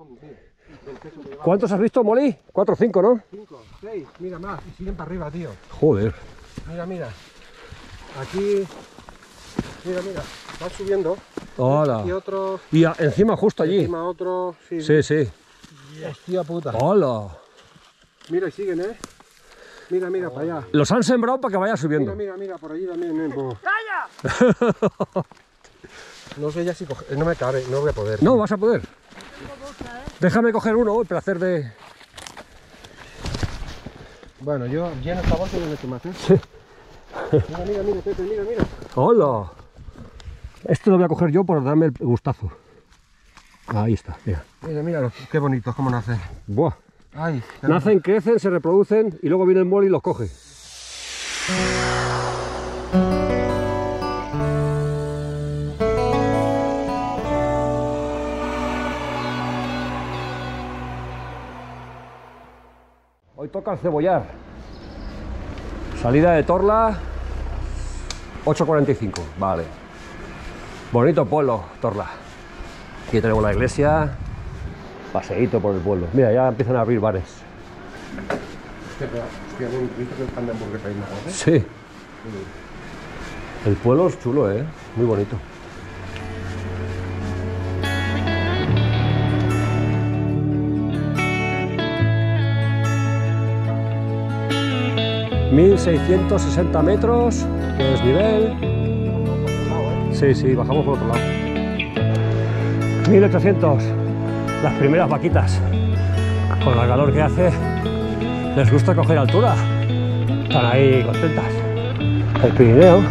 ¿Cuántos has visto, Molly? 4 o 5, ¿no? 5, 6, mira más, y siguen para arriba, tío. Joder. Mira, mira. Aquí, mira, mira, van subiendo. Hola. Y otro. Y encima justo allí. Encima otro, sí. Sí, sí. Hostia puta. Hola. Mira, y siguen, ¿eh? Mira, mira, para allá. Los han sembrado para que vaya subiendo. Mira, mira, mira, por allí también. ¡Calla! No sé ya si coger, no me cabe, no voy a poder. No, vas a poder. Déjame coger uno, el placer de... Bueno, yo lleno esta bolsa y no meto más, ¿eh? Sí. Mira, mira, mira, Pepe, mira, mira. Hola. Este lo voy a coger yo por darme el gustazo. Ahí está, mira. Mira, mira, qué bonitos, cómo nacen. Buah. Ay, Nacen, crecen, se reproducen y luego viene el Molly y los coge. Hoy toca el cebollar. Salida de Torla, 8:45, vale. Bonito pueblo, Torla. Aquí tenemos la iglesia, paseíto por el pueblo. Mira, ya empiezan a abrir bares. Hostia, ¿viste que el pan de hamburguesa ahí mejor, eh? Sí. El pueblo es chulo, muy bonito. ...1660 metros de desnivel. Sí, sí, bajamos por otro lado. 1800, las primeras vaquitas. Con la calor que hace, les gusta coger altura. Están ahí contentas. El Pirineo.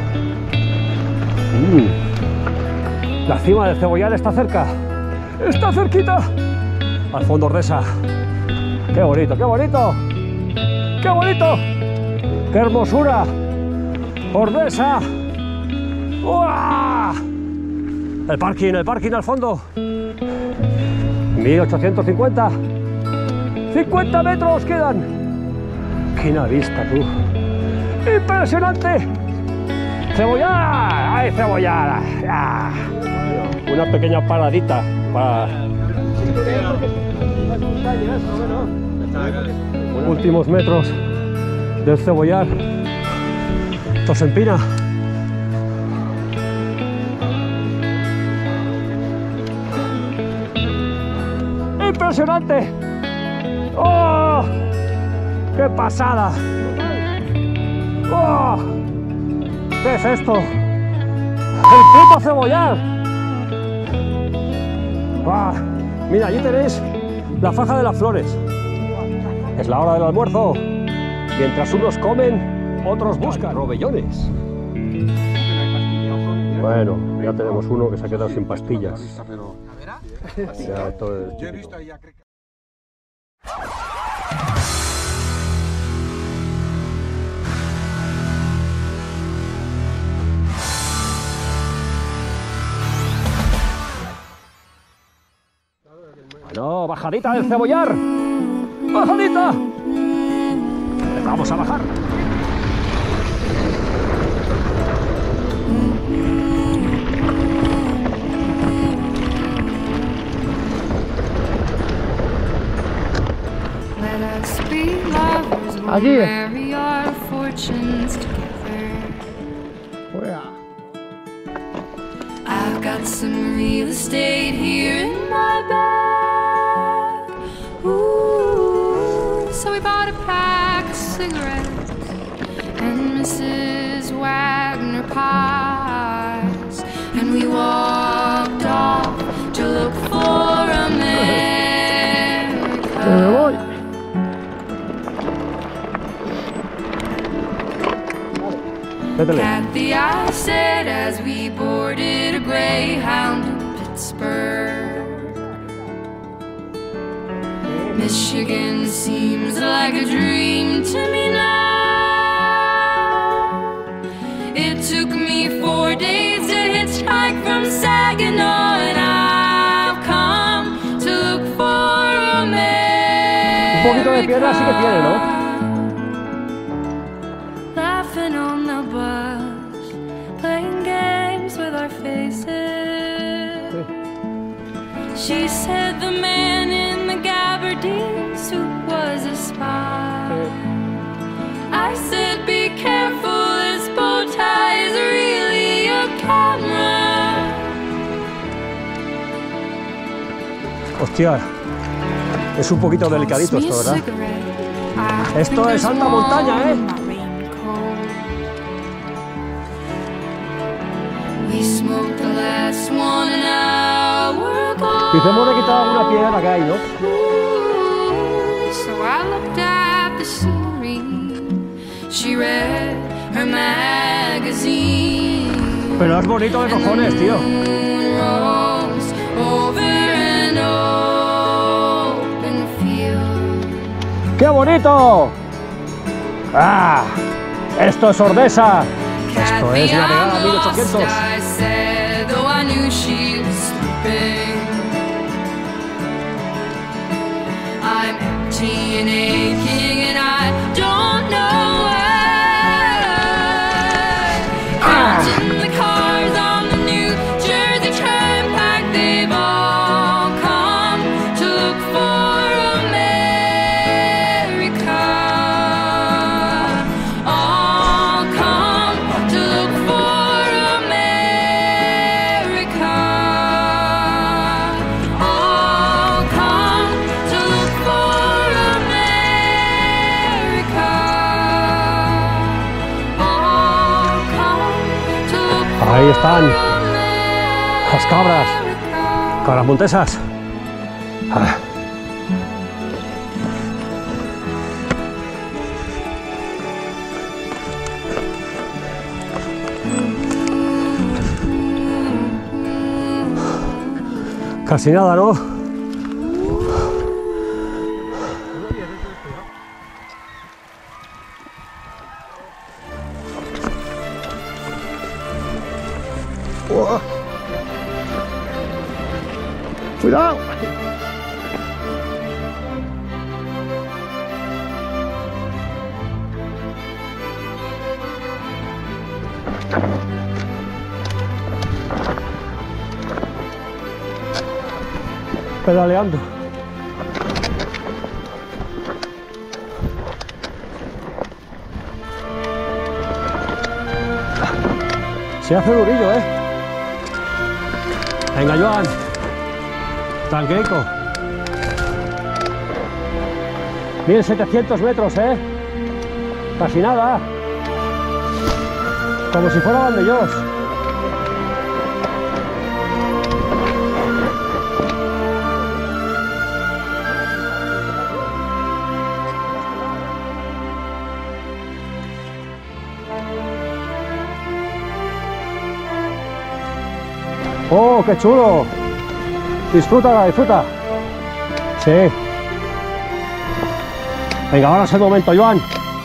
La cima del Cebollar está cerca. ¡Está cerquita! Al fondo Ordesa. ¡Qué bonito, qué bonito! ¡Qué bonito! ¡Qué hermosura! ¡Ordesa! ¡Uah! El parking al fondo. 1850. 50 metros quedan. ¡Qué una vista, tú! ¡Impresionante! ¡Cebollar! ¡Ay, Cebollar! ¡Ah! Una pequeña paradita para... Últimos metros del Cebollar. Esto se empina. ¡Impresionante! ¡Oh! ¡Qué pasada! ¡Oh! ¿Qué es esto? ¡El puto Cebollar! ¡Ah! Mira, allí tenéis la faja de las flores. Es la hora del almuerzo. Mientras unos comen, otros buscan robellones. Bueno, ya tenemos uno que se ha quedado sin pastillas. Ya, todo Yo he visto ahí a... Bueno, bajadita del Cebollar. ¡Bajadita! Vamos a bajar. Allí. I've got some real estate here in my bag. Ooh, so we bought a pack of cigarettes and Mrs. Wagner pies, and we walked off to look for America. Kathy, I said as we boarded a Greyhound in Pittsburgh, Michigan seems like a dream to me now. It took me 4 days to hitchhike from Saginaw, and I've come to look for America. Un poquito de piedra sí que tiene, ¿no? Laughing on the bus, playing games with our faces, She said the man in the gabardine suit was a spy. I said be careful, this bow tie is really a camera. Hostia, es un poquito delicadito esto, ¿verdad? Esto es alta montaña, ¿eh? Quizemos de quitar alguna piedra que hay, ¿no? Pero es bonito de cojones, tío. ¡Qué bonito! ¡Ah! Esto es Ordesa. Esto es navegar a 1800. I'm empty and aching and I don't know why. Counting the cars on the New Jersey Turnpike, they've all come to look for America. All come to look for America. All come to look for America. All come to look for Ahí están las cabras, cabras montesas. Ah. Casi nada, ¿no? ¡Uah! ¡Cuidado! Pedaleando. Se hace durillo, ¿eh? Venga, Joan. Tranquilico. 1700 metros, ¿eh? Casi nada. Como si fuera Vandellós. ¡Oh, qué chulo! Disfruta, disfruta. Sí. Venga, ahora es el momento, Joan.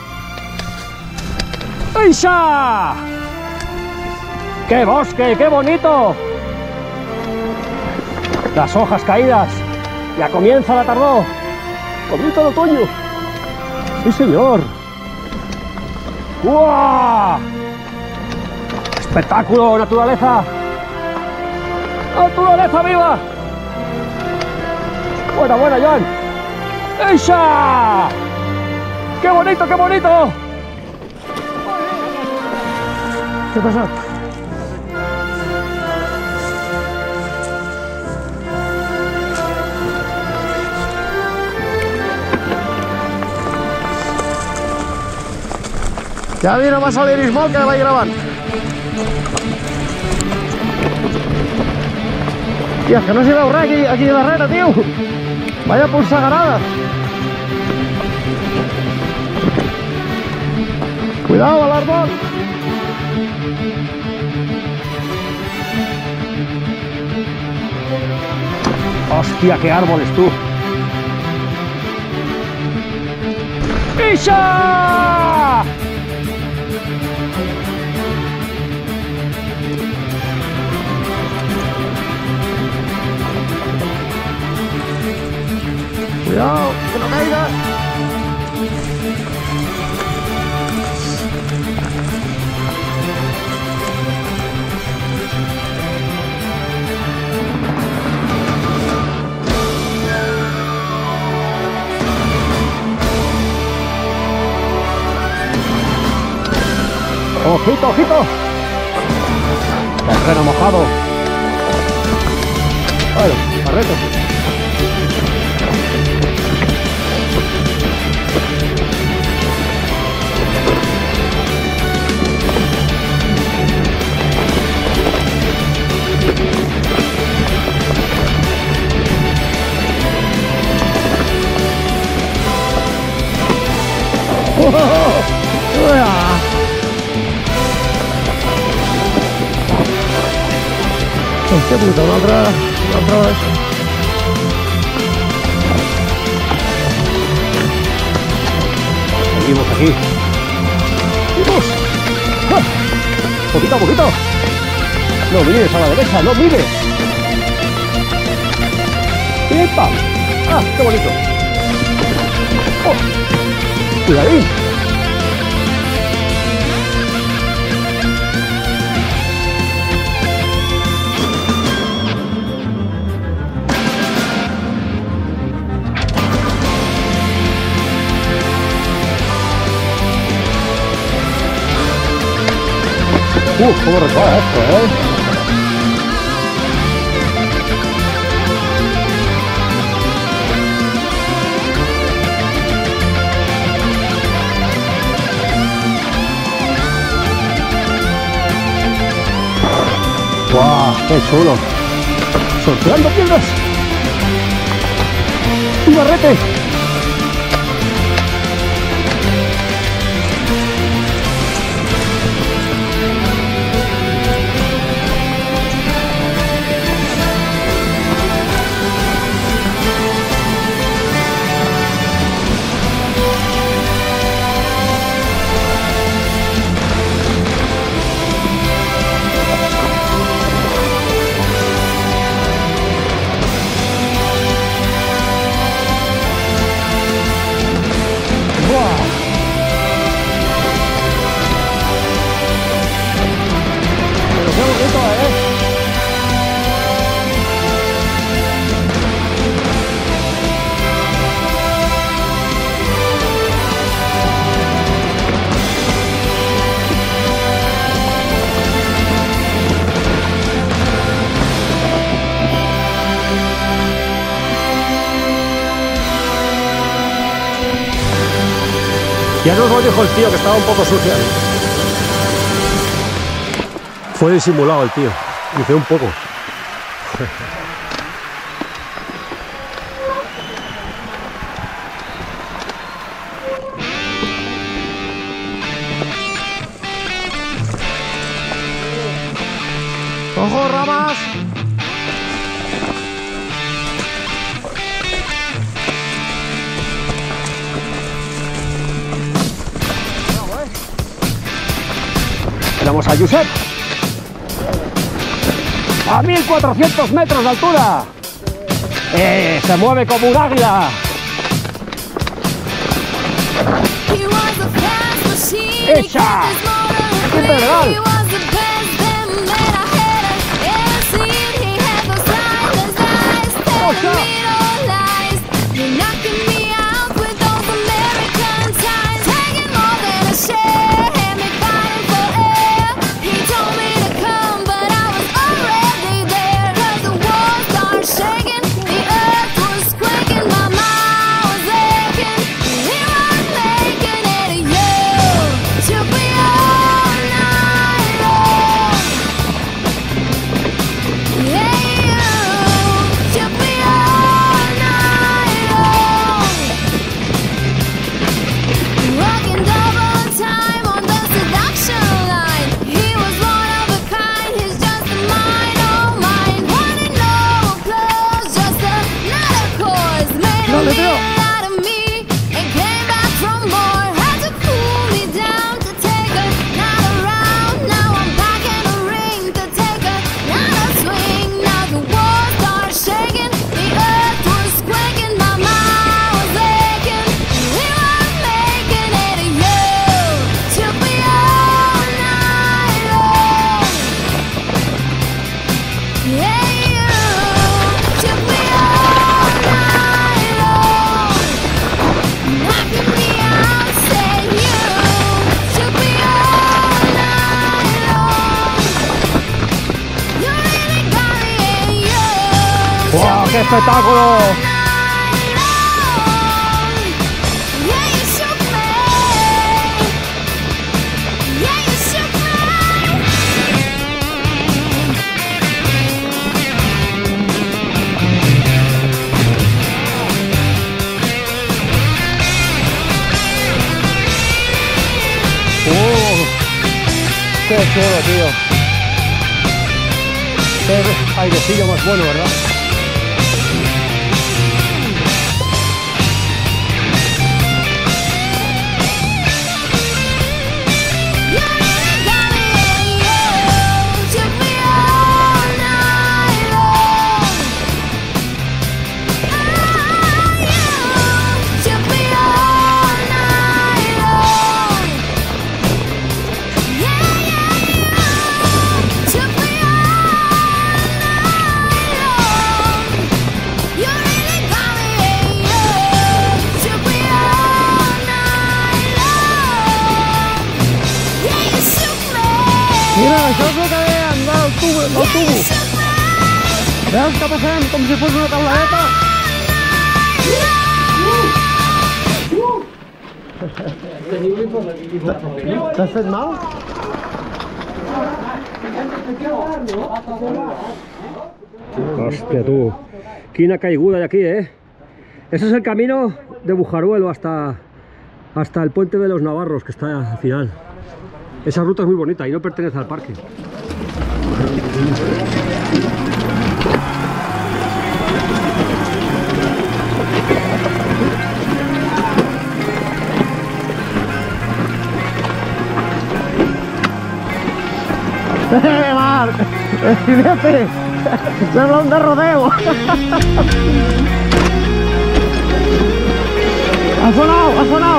¡Isha! ¡Qué bosque, qué bonito! Las hojas caídas. Ya comienza la tardor. Comienza el otoño. ¡Sí, señor! ¡Guau! ¡Espectáculo, naturaleza! ¡Naturaleza viva! Buena, buena, Joan. ¡Isha! ¡Qué bonito, qué bonito! ¿Qué pasa? Ja mira, va salir Ismael que vaig gravant. Tia, que no s'hi veu res aquí darrere, tio. Vaya polsegarada. Cuidado al árbol. Hostia, qué árboles, tú. ¡Isha! Cuidado, que no caigas. ojito, ojito. Terreno mojado. Bueno, Barreto. Hostia puta, una otra vez. Seguimos aquí. ¡Vamos! ¡Ah! Poquito a poquito. No mires a la derecha, no mires. ¡Epa! ¡Ah, qué bonito! ¡Oh! ¡Cuidadín! ¿Cómo recuerda esto, ¡Guau! ¡Qué chulo! ¡Sorteando piedras! ¡Un barrete! Ya nos lo dijo el tío, que estaba un poco sucia. Fue disimulado el tío. Dice un poco. ¡Ojo, ramas! Tenemos a Josep a 1400 metros de altura. Se mueve como un águila. ¡Echa! ¡Siempre legal! qué espectáculo! ¡Qué chulo, tío! ¡Qué airecillo más bueno, ¿verdad? Mira, això és el que deien del tubo. Veus que passem com si fos una tauladeta? T'has fet mal? Hòstia, tu. Quina caiguda de aquí, ¿eh? Ese es el camino de Bujaruelo hasta el puente de los Navarros, que está al final. Esa ruta es muy bonita y no pertenece al parque. Marc! ¡Fíjate! ¡Sembla un de rodeo! ¡Ha sonado! ¡Ha sonado!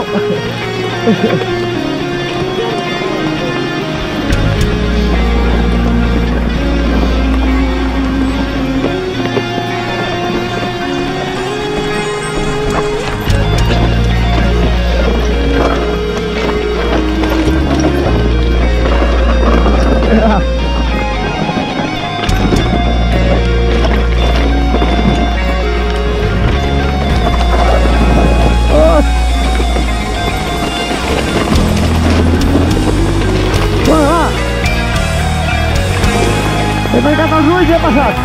He tancat els ulls i he passat.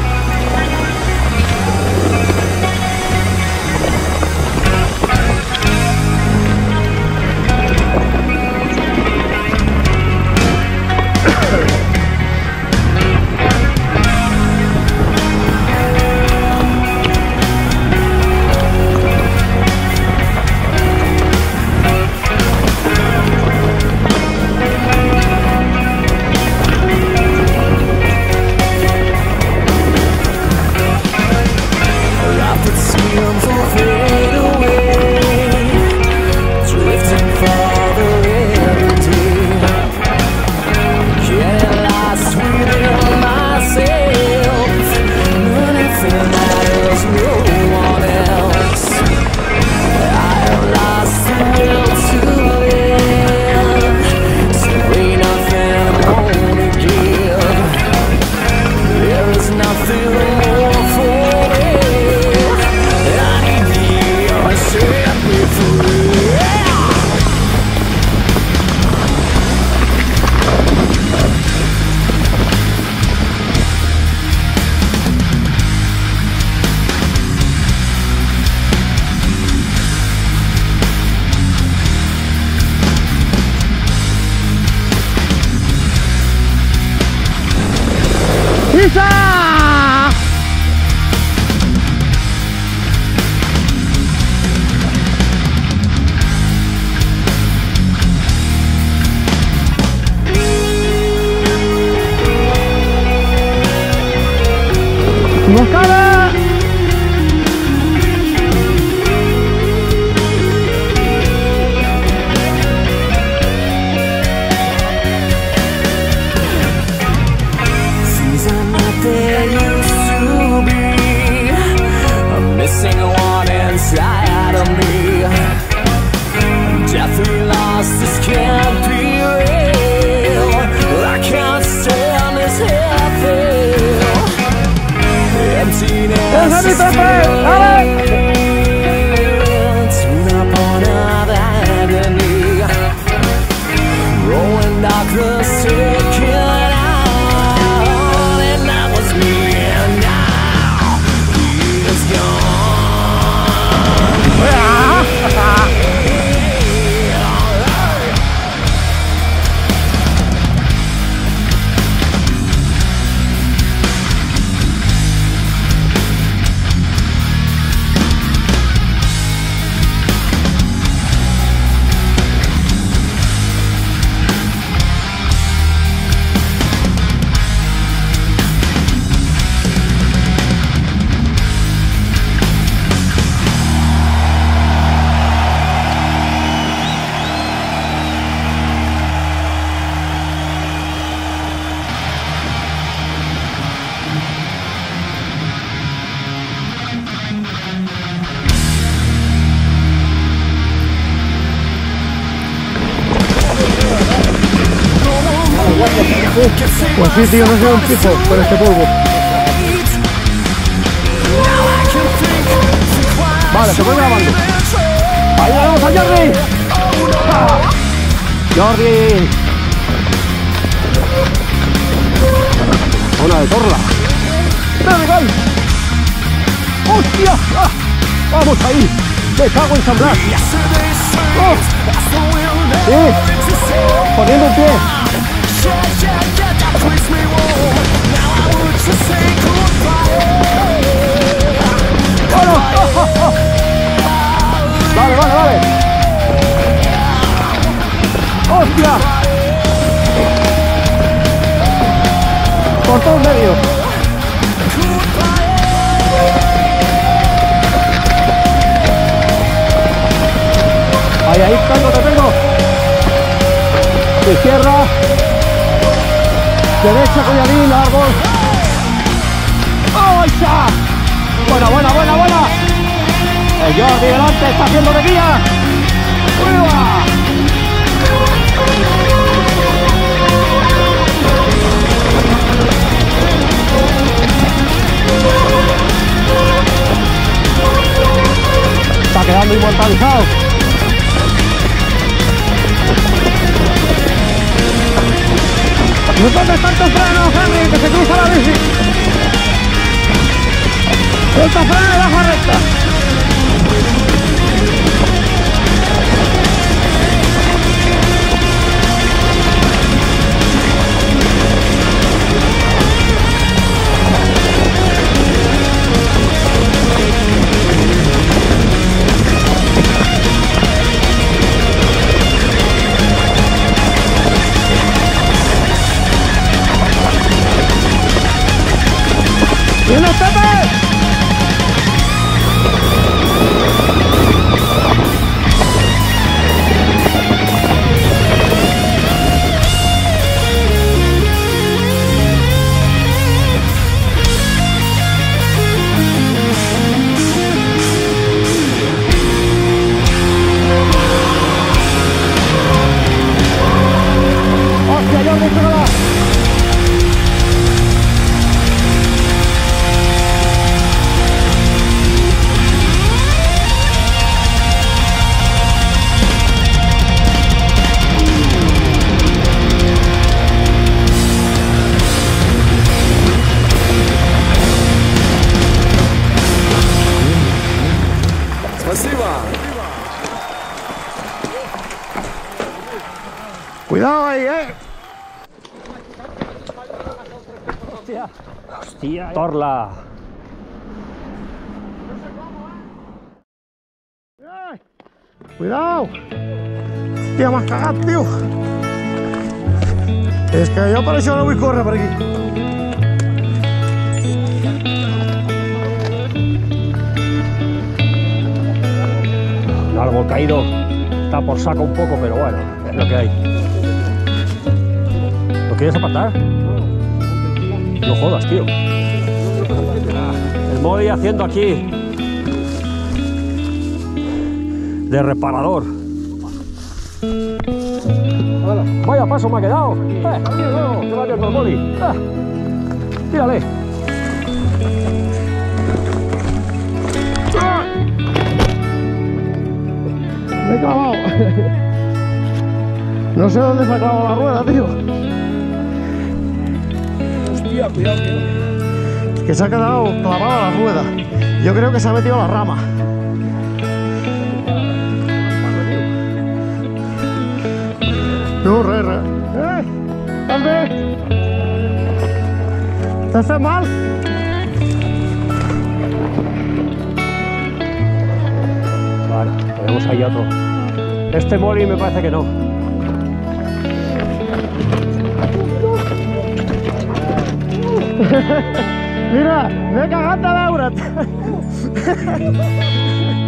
¡Isa! ¡Moscada! Inside of me, deathly lost, this can't be real. I can't stand this heavy emptiness. Pues sí, tío, no sé un pico con este polvo. Vale, se voy grabando. Ahí vamos a Jordi. ¡Ah! Jordi. Una de Torla. ¡Dale, gol! ¡Hostia! ¡Ah! ¡Vamos ahí! ¡Me cago en San Blas! ¡Oh! ¡Sí! ¡Poniendo el pie! ¡Bueno! ¡Oh, oh, oh! ¡Vale, vale, vale! ¡Hostia! Por todo el medio. Ahí, ahí, te tengo. Izquierda. Derecha, Collarín, árbol. ¡Oh, ya! Buena, buena, buena, buena. El Jordi delante está haciendo de guía. ¡Uy! Está quedando inmortalizado. No tomes tanto freno, Henry, que se cruza la bici. Suelta freno y baja recta. ¡Viene Pepe! ¡Hostia, Jordi, chúgala! Cuidado ahí, Hostia. Hostia. Torla. Cuidado. Hostia, más cagado, tío. Es que yo por eso no voy a correr por aquí. Un árbol caído. Está por saco un poco, pero bueno, es lo que hay. ¿Lo quieres apartar? No jodas, tío. El Modi haciendo aquí de reparador. Vaya paso me ha quedado. Que va bien con el Modi. Tírale. Me he clavado. No sé dónde se ha clavado la rueda, tío. Hostia, cuidado, tío. Es que se ha quedado clavada la rueda. Yo creo que se ha metido la rama. No, re. ¡Ande! ¿Te haces mal? Vale, tenemos ahí otro. Este Mori me parece que no. Mira, me cagaste a Laura.